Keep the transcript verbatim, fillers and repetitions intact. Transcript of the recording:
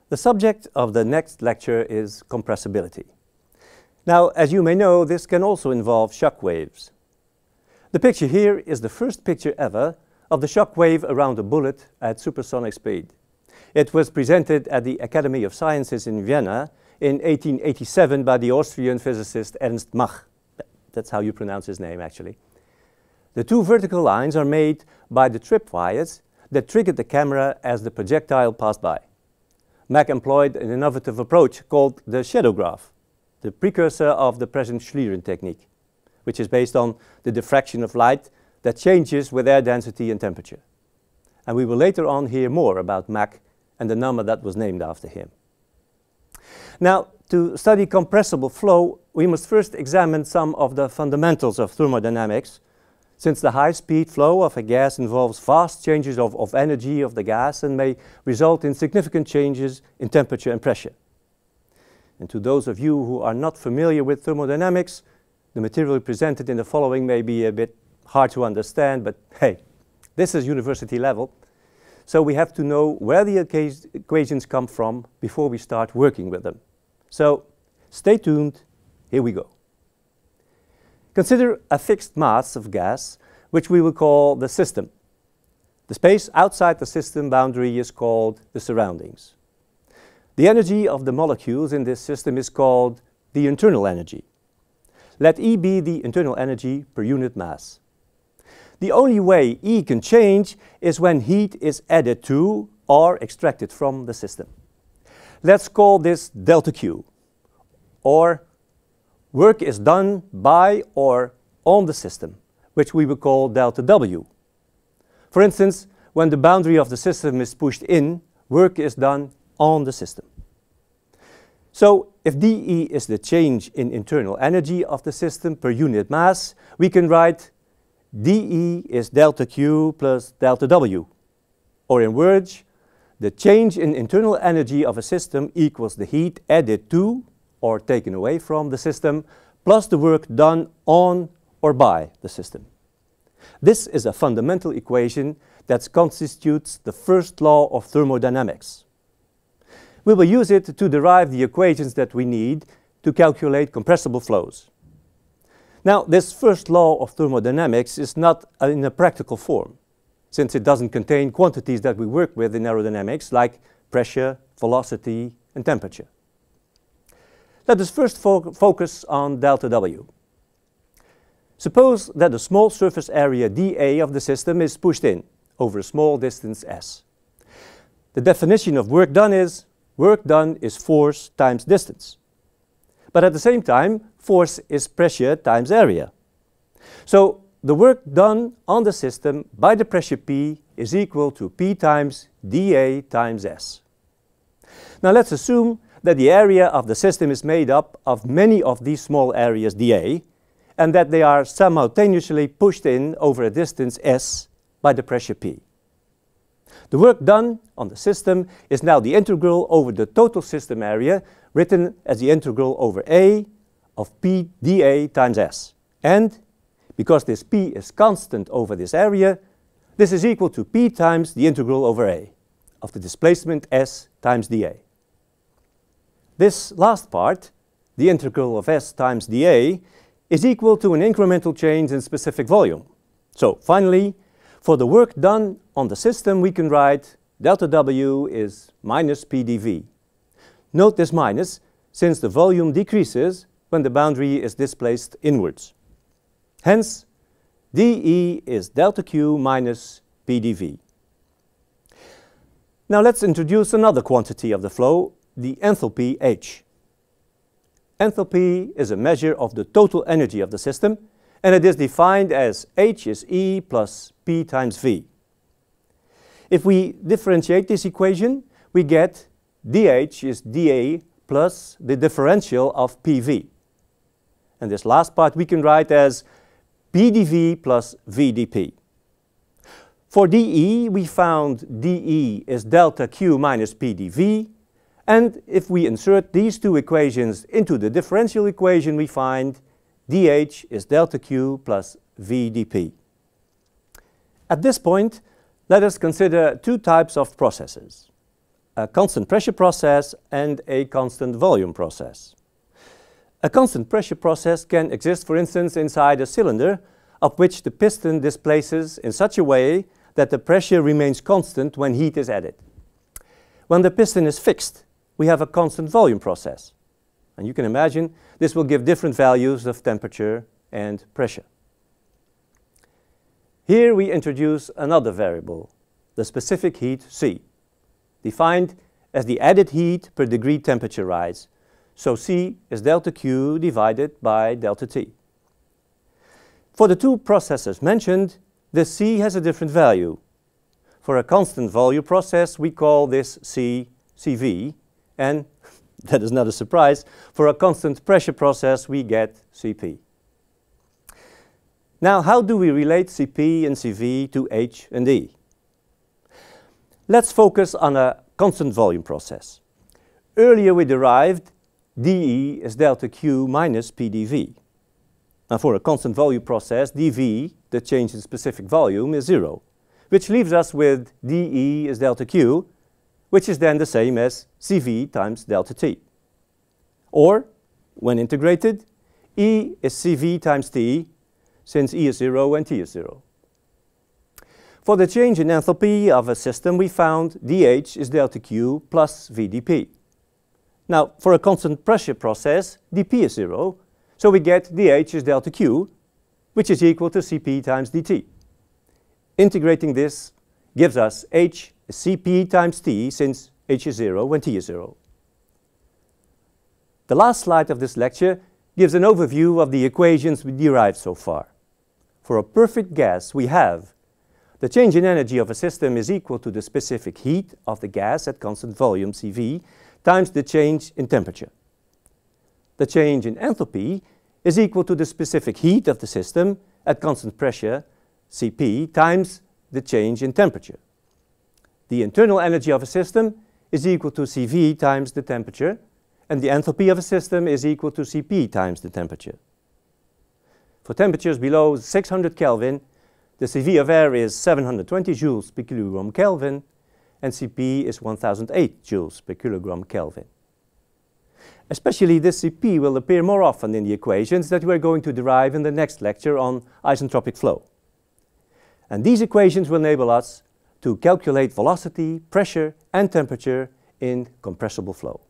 The subject of the next lecture is compressibility. Now, as you may know, this can also involve shock waves. The picture here is the first picture ever of the shock wave around a bullet at supersonic speed. It was presented at the Academy of Sciences in Vienna in eighteen eighty-seven by the Austrian physicist Ernst Mach. That's how you pronounce his name, actually. The two vertical lines are made by the tripwires that triggered the camera as the projectile passed by. Mach employed an innovative approach called the shadow graph, the precursor of the present Schlieren technique, which is based on the diffraction of light that changes with air density and temperature. And we will later on hear more about Mach and the number that was named after him. Now, to study compressible flow, we must first examine some of the fundamentals of thermodynamics, since the high-speed flow of a gas involves vast changes of, of energy of the gas and may result in significant changes in temperature and pressure. And to those of you who are not familiar with thermodynamics, the material presented in the following may be a bit hard to understand, but hey, this is university level, so we have to know where the equations come from before we start working with them. So stay tuned, here we go. Consider a fixed mass of gas, which we will call the system. The space outside the system boundary is called the surroundings. The energy of the molecules in this system is called the internal energy. Let E be the internal energy per unit mass. The only way E can change is when heat is added to or extracted from the system. Let's call this delta Q, or work is done by or on the system, which we will call delta W. For instance, when the boundary of the system is pushed in, work is done on the system. So, if dE is the change in internal energy of the system per unit mass, we can write dE is delta Q plus delta W. Or in words, the change in internal energy of a system equals the heat added to or taken away from the system plus the work done on or by the system. This is a fundamental equation that constitutes the first law of thermodynamics. We will use it to derive the equations that we need to calculate compressible flows. Now, this first law of thermodynamics is not in a practical form, since it doesn't contain quantities that we work with in aerodynamics, like pressure, velocity, and temperature. Let us first fo focus on delta W. Suppose that a small surface area dA of the system is pushed in over a small distance s. The definition of work done is work done is force times distance. But at the same time, force is pressure times area. So the work done on the system by the pressure P is equal to P times dA times S. Now let's assume that the area of the system is made up of many of these small areas dA, and that they are simultaneously pushed in over a distance S by the pressure P. The work done on the system is now the integral over the total system area, written as the integral over A of P dA times S. And because this P is constant over this area, this is equal to P times the integral over A of the displacement S times dA. This last part, the integral of S times dA, is equal to an incremental change in specific volume. So finally, for the work done on the system, we can write delta W is minus P dV. Note this minus, since the volume decreases when the boundary is displaced inwards. Hence, dE is delta Q minus P dV. Now let's introduce another quantity of the flow, the enthalpy H. Enthalpy is a measure of the total energy of the system, and it is defined as H is E plus P times V. If we differentiate this equation, we get dH is dA plus the differential of P V. And this last part we can write as P dV plus V dP. For dE, we found dE is delta Q minus P dV, and if we insert these two equations into the differential equation, we find dH is delta Q plus V dP. At this point, let us consider two types of processes. a constant pressure process and a constant volume process. A constant pressure process can exist, for instance, inside a cylinder of which the piston displaces in such a way that the pressure remains constant when heat is added. When the piston is fixed, we have a constant volume process. And you can imagine this will give different values of temperature and pressure. Here we introduce another variable, the specific heat C, defined as the added heat per degree temperature rise. So C is delta Q divided by delta T. For the two processes mentioned, the C has a different value. For a constant volume process, we call this C CV, and that is not a surprise, for a constant pressure process, we get C P. Now, how do we relate C P and C V to H and E? Let's focus on a constant volume process. Earlier we derived dE is delta Q minus P dV. Now for a constant volume process, dV, the change in specific volume, is zero, which leaves us with dE is delta Q, which is then the same as C V times delta T. Or, when integrated, E is C V times T, since E is zero and T is zero. For the change in enthalpy of a system, we found dH is delta Q plus V dP. Now, for a constant pressure process, dP is zero, so we get dH is delta Q, which is equal to Cp times dt. Integrating this gives us H is Cp times T, since H is zero when T is zero. The last slide of this lecture gives an overview of the equations we derived so far. For a perfect gas, we have the change in energy of a system is equal to the specific heat of the gas at constant volume C V times the change in temperature. The change in enthalpy is equal to the specific heat of the system at constant pressure C P times the change in temperature. The internal energy of a system is equal to C V times the temperature, and the enthalpy of a system is equal to C P times the temperature. For temperatures below six hundred Kelvin, the C V of air is seven hundred twenty joules per kilogram Kelvin, and C P is one thousand eight joules per kilogram Kelvin. Especially this C P will appear more often in the equations that we are going to derive in the next lecture on isentropic flow. And these equations will enable us to calculate velocity, pressure, and temperature in compressible flow.